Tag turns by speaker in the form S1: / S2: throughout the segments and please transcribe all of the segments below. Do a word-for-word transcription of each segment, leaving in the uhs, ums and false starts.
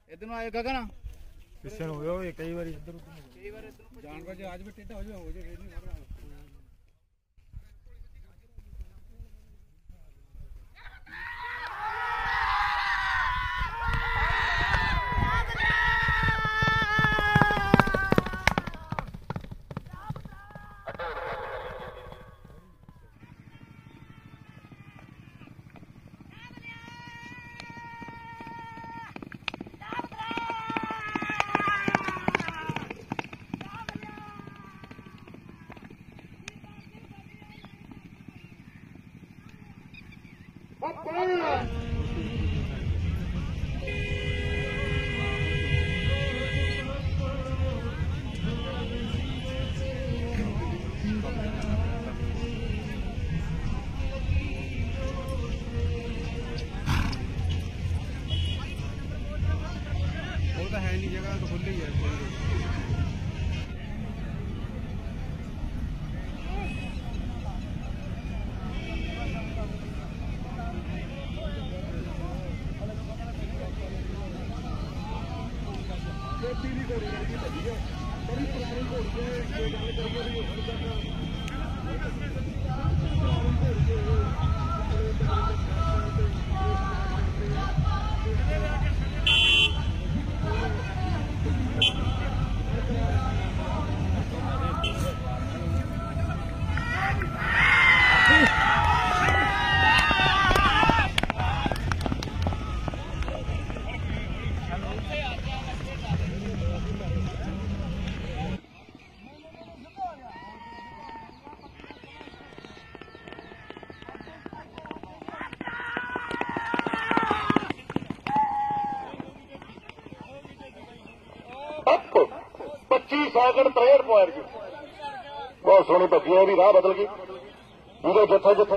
S1: इधर आए गगन
S2: पिछले हो गए कई बार इधर
S1: कई बार इधर
S3: जान बजे आज भी टेढ़ा हो जाए हो जाए नहीं मार है नहीं जगह तो खुली है
S4: पच्चीस सैकंड त्रेहठ पॉइंट की बहुत सोहनी भजी है भी राह बदल गई जो जत्था जत्था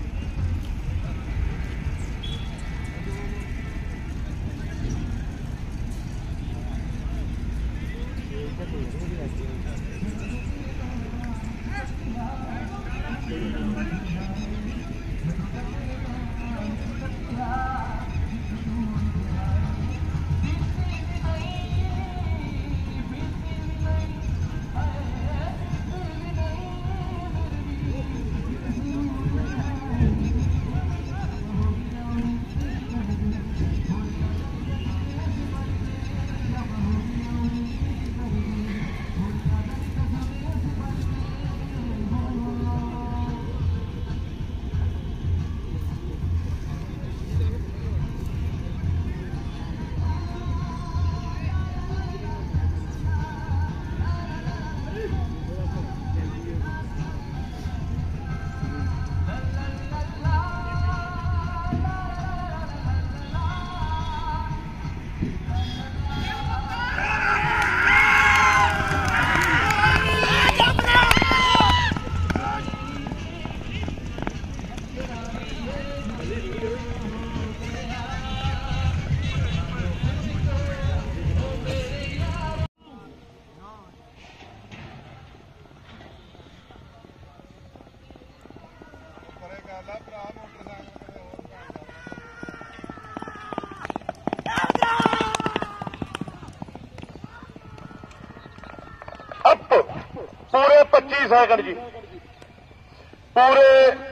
S4: पूरे पच्चीस सैकंड जी पूरे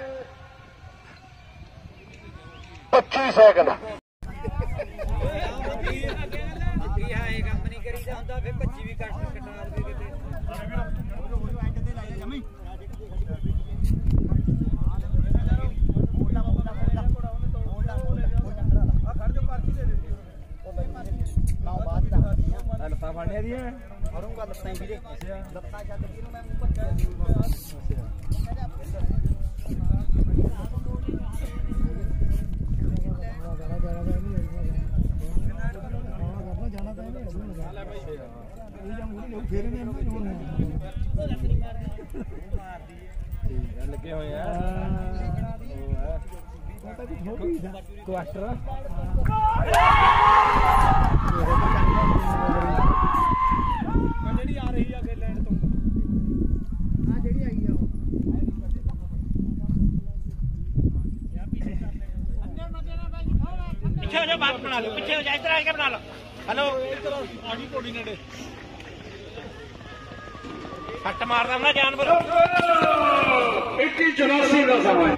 S4: पच्चीस सैकंड
S2: ਲੱਤਾਂ ਫੜਨੀਆਂ ਦੀਆਂ
S1: ਫੜੂੰਗਾ ਲੱਤਾਂ ਹੀ ਵੀਰੇ ਲੱਤਾਂ ਛੱਡ ਕੇ ਨੂੰ ਮੈਂ ਮੂੰਹ
S2: ਲੱਗੇ ਹੋਏ ਆ ਕੁਆਟਰ ਜਿਹੜੀ ਆ ਰਹੀ ਆ ਅੱਗੇ ਲੈਂਡ ਤੋਂ ਆ ਜਿਹੜੀ ਆਈ ਆ ਉਹ ਪਿੱਛੇ ਹੋ ਜਾ ਬਾਤ ਬਣਾ ਲਓ ਪਿੱਛੇ ਹੋ ਜਾ ਇਧਰ ਆ ਕੇ ਬਣਾ ਲਓ हेलो इधर आगी कोड़ी नेड़े सट मारदा ना जानवर
S4: इक्की चौरासी का समय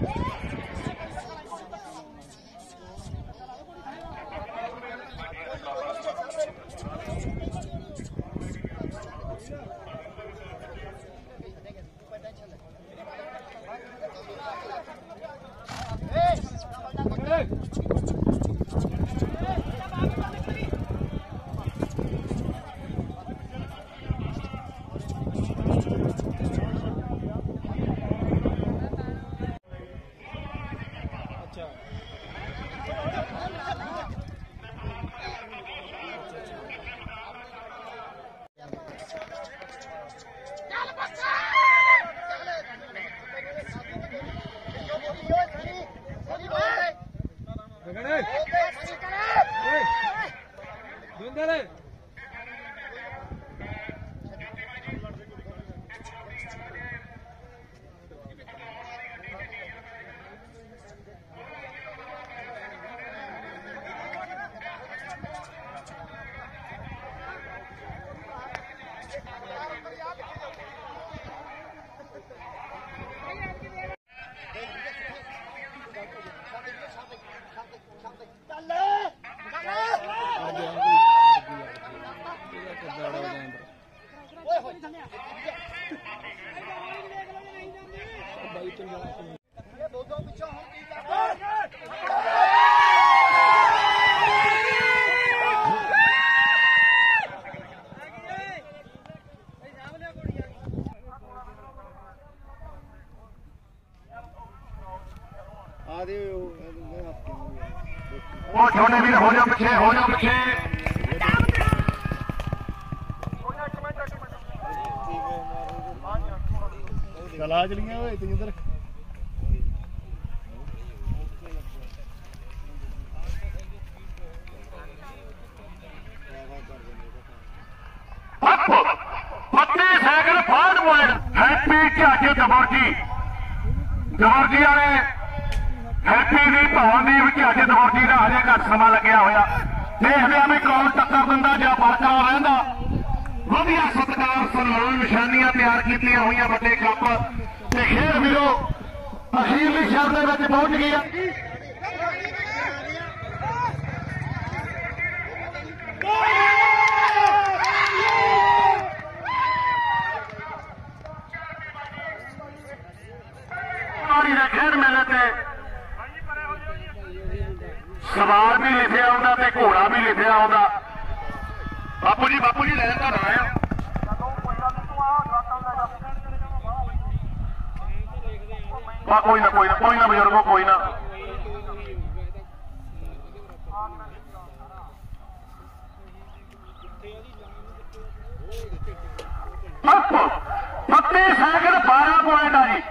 S4: ਉਹ ਛੋਟੇ ਵੀਰ ਹੋ ਜਾ ਪਿੱਛੇ ਹੋ ਜਾ ਪਿੱਛੇ ਚਲਾ ਚਲੀਆਂ ਓਏ ਤੂੰ ਉਧਰ ਪੱਤੀ ਸਾਈਕਲ ਫਾੜ ਪੁਆਇੰਟ ਹੈਪੀ ਝਾਜੇ ਦਬੋਰਜੀ ਦਬੋਰਜੀ ਵਾਲੇ ਹੈਪੀ ਦੀ ਭਵਨਦੀਪ ਝਾਜੇ ਦਬੋਰਜੀ ਦਾ ਹਜੇ ਘੱਟ ਸਮਾਂ ਲੱਗਿਆ ਹੋਇਆ ਦੇਖਦੇ ਆ ਵੀ ਕੌਣ ਟੱਕਰ ਦਿੰਦਾ ਜਾਂ ਬਰਕਰਾਰ ਰਹਿੰਦਾ ਵਧੀਆ ਸਤਿਕਾਰ ਸਨਮਾਨ ਨਿਸ਼ਾਨੀਆਂ ਤਿਆਰ ਕੀਤੀਆਂ ਹੋਈਆਂ ਵੱਡੇ ਕੱਪ ਤੇ ਖੇਡ ਵੀਰੋ ਅਖੀਰਲੀ ਸ਼ਰ ਦੇ ਵਿੱਚ ਪਹੁੰਚ ਗਈਆਂ ਦੇ ਖੇਡ ਮੇਲੇ ਤੇ ਸਵਾਰ ਵੀ ਲਿਖਿਆ ਆਉਂਦਾ ਤੇ ਘੋੜਾ ਵੀ ਲਿਖਿਆ ਆਉਂਦਾ ਬਾਪੂ ਜੀ ਬਾਪੂ ਜੀ ਲੈ ਤਾਂ ਆਇਆ ਬਾ ਕੋਈ ਨਾ ਕੋਈ ਨਾ ਕੋਈ ਨਾ ਬਜ਼ੁਰਗੋ ਕੋਈ ਨਾ ਪੱਤੀ ਸਾਈਕਲ ਬਾਰਾਂ ਪੁਆਇੰਟ ਆ ਜੀ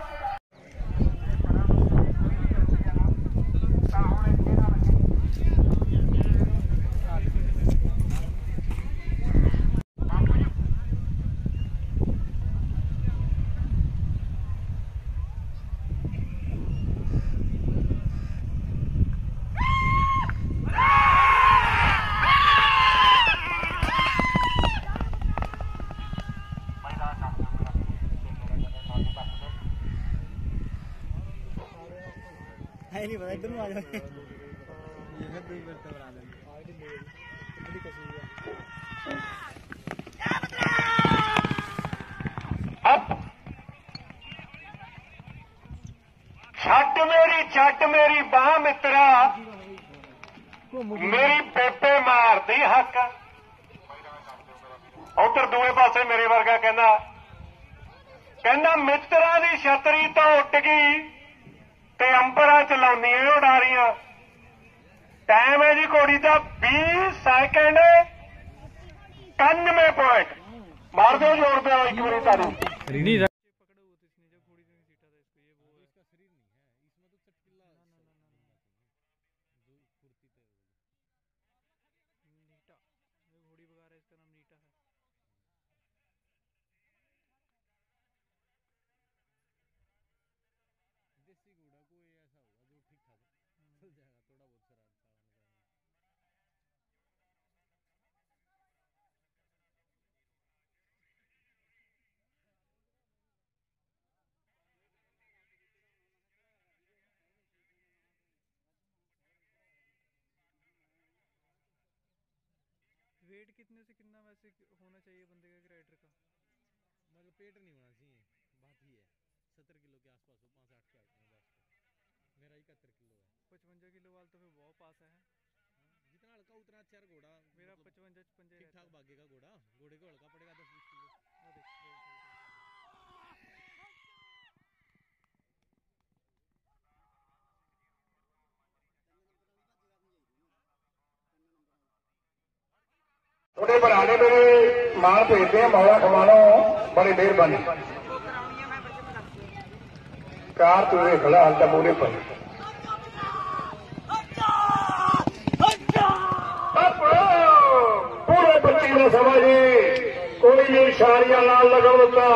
S1: नहीं पता इधर आ जाओ
S2: ये है दो मिनट बना देंगे आगे ले बड़ी कसी
S4: ਛੱਡ ਮੇਰੀ ਛੱਡ ਮੇਰੀ ਬਾਹ ਮਿੱਤਰਾ ਮੇਰੀ ਪੇਪੇ ਮਾਰਦੀ ਹੱਕ ਉਧਰ ਦੂਏ ਪਾਸੇ ਮੇਰੇ ਵਰਗਾ ਕਹਿੰਦਾ ਕਹਿੰਦਾ ਮਿੱਤਰਾਂ ਦੀ ਛਤਰੀ ਤਾਂ ਉੱਡ ਗਈ ਤੇ ਅੰਬਰਾਂ ਚ ਲਾਉਂਦੀਆਂ ਉਡਾਰੀਆਂ ਟਾਈਮ ਹੈ ਜੀ ਘੋੜੀ ਦਾ ਵੀਹ ਸੈਕਿੰਡ ਇਕਾਨਵੇਂ ਪੁਆਇੰਟ ਮਾਰ ਦਿਓ ਜੋਰ ਦੇ ਇੱਕ ਵਾਰੀ ਤਾੜੀ
S2: वेट कितने से कितना वैसे होना चाहिए बंदे का राइडर का?
S3: मतलब पेट नहीं होना चाहिए, बात ही है सत्तर किलो के आसपास हो, पाँच आठ के आइटम है बस। मेरा इकहत्तर किलो है।
S2: पचवंजा किलो वाला तो फिर बहुत पास है।
S3: जितना हल्का उतना अच्छा घोड़ा।
S2: मेरा पचवंजा पंजे
S3: ठीक ठाक भागेगा घोड़ा, घोड़े को हल्का पड़ेगा दस बीस किलो।
S4: थोड़े बराने मेरे माल भेजते हैं, मौला खवानो, बड़ी मेहरबानी। कार तुझे खड़ा हाल तक बोले पर पूरे बच्ची ने समझी, कोई भी इशारिया लाल लगा होता।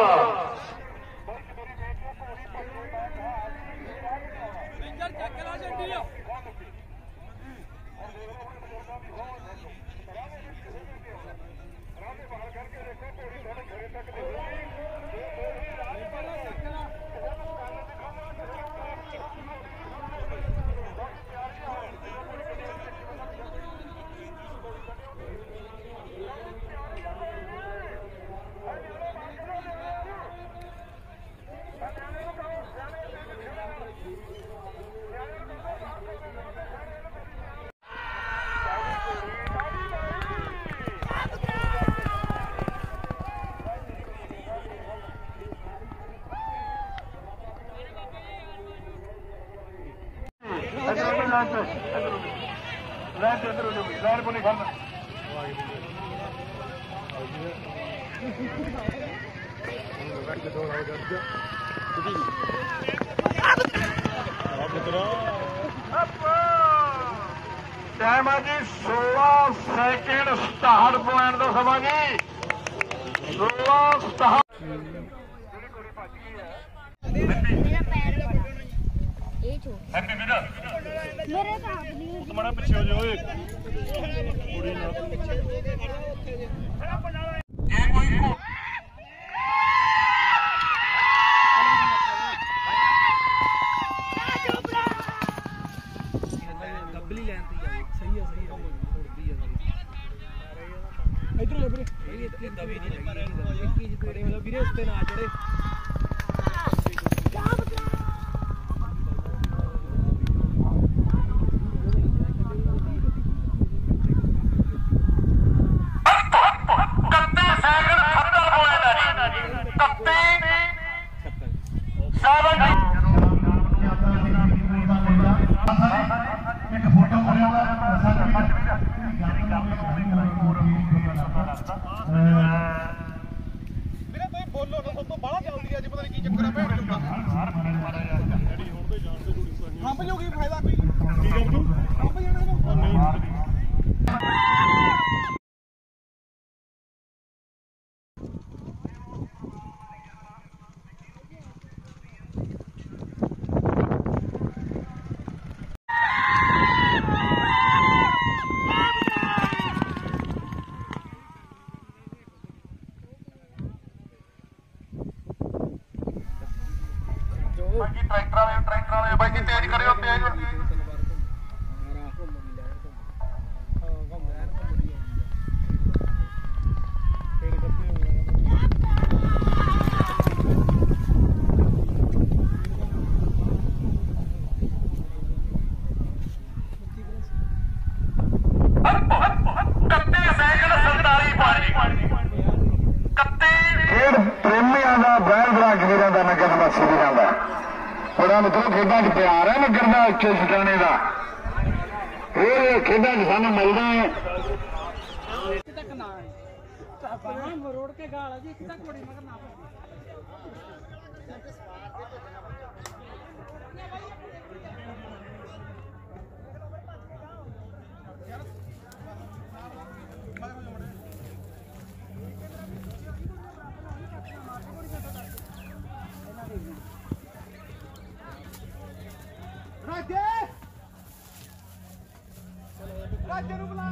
S4: लैंड को नहीं खाना टाइम है जी सोलह सैकेंड सताहठ पॉइंट का समा जी सोलह सताहठ। हैप्पी विनर
S5: मेरे साथ नहीं
S4: तुम्हारा पीछे हो जाओ कुड़ी ना ये कोई को
S2: गब्बली लेंदी है सही है सही है उड़दी है इधर ले वीरे ये इतनी दबी नहीं लगी एक चीज तेरे मतलब वीरे उस पे ना चढ़े।
S4: ट्रैक्टर वाले ट्रैक्टर वाले भाई जी तेज करियो तेज मित्रों खेडा च प्यार है नगर का उच्चे सटाने का ये खेडा च सानू मिलना है
S2: रोड के गाल जी तक बड़ी मगर ना राजे बुला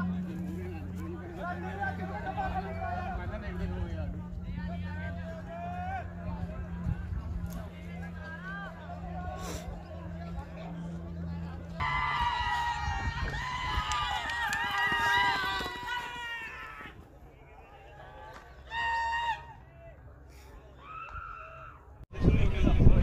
S3: सा